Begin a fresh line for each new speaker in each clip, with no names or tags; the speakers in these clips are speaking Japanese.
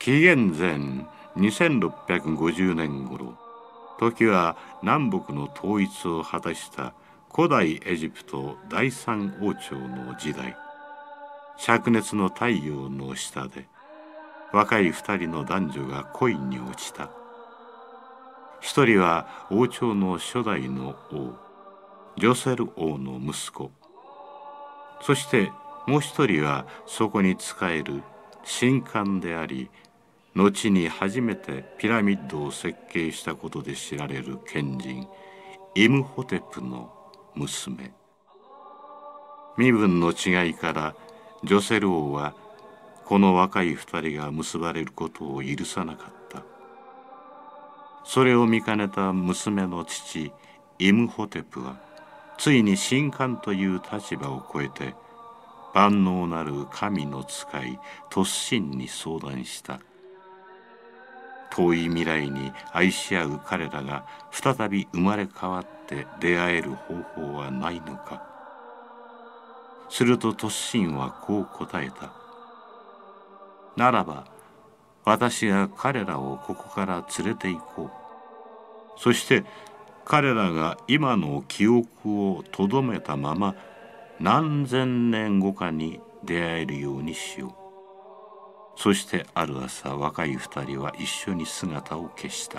紀元前2650年頃、時は南北の統一を果たした古代エジプト第三王朝の時代、灼熱の太陽の下で若い二人の男女が恋に落ちた。一人は王朝の初代の王、ジョセル王の息子、そしてもう一人はそこに仕える神官であり、後に初めてピラミッドを設計したことで知られる賢人イムホテプの娘。身分の違いからジョセル王はこの若い二人が結ばれることを許さなかった。それを見かねた娘の父イムホテプはついに神官という立場を超えて万能なる神の使いトッシンに相談した。遠い未来に愛し合う彼らが再び生まれ変わって出会える方法はないのか。するとトッシンはこう答えた。ならば私が彼らをここから連れて行こう。そして彼らが今の記憶をとどめたまま何千年後かに出会えるようにしよう。そしてある朝、若い二人は一緒に姿を消した。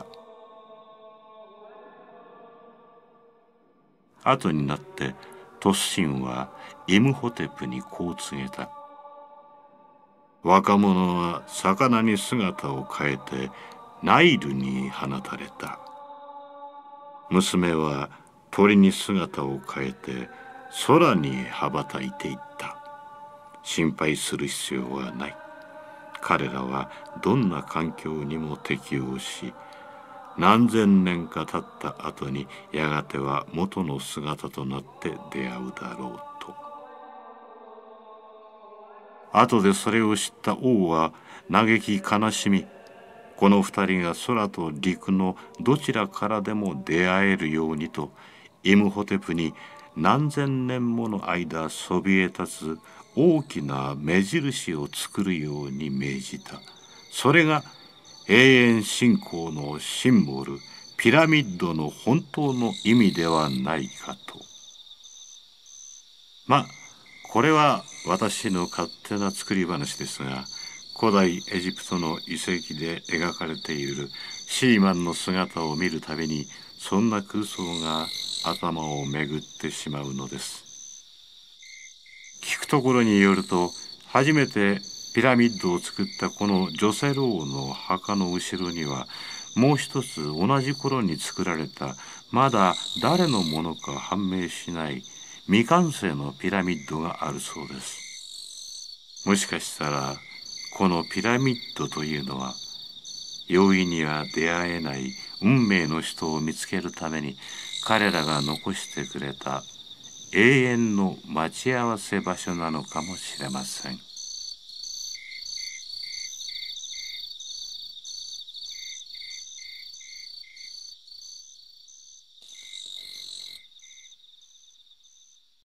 後になってトッシンはイムホテプにこう告げた。若者は魚に姿を変えてナイルに放たれた。娘は鳥に姿を変えて空に羽ばたいていった。心配する必要はない。彼らはどんな環境にも適応し、何千年か経った後にやがては元の姿となって出会うだろうと。後でそれを知った王は嘆き悲しみ、この二人が空と陸のどちらからでも出会えるようにとイムホテプに何千年もの間そびえ立つ大きな目印を作るように命じた。それが永遠信仰のシンボル、ピラミッドの本当の意味ではないかと。これは私の勝手な作り話ですが、古代エジプトの遺跡で描かれているシーマンの姿を見るたびに、そんな空想が頭を巡ってしまうのです。聞くところによると、初めてピラミッドを作ったこのジョセル王の墓の後ろには、もう一つ同じ頃に作られた、まだ誰のものか判明しない未完成のピラミッドがあるそうです。もしかしたらこのピラミッドというのは、容易には出会えない運命の人を見つけるために彼らが残してくれた永遠の待ち合わせ場所なのかもしれません。